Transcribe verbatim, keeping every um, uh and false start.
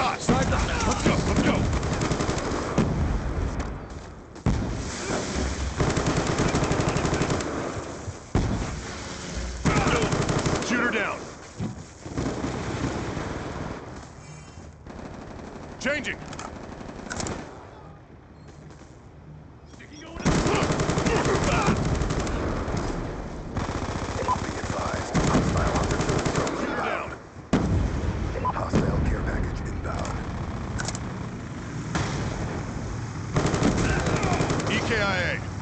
hot. Side line. Let's go. Let's go. Shoot her down. Changing. E K I A.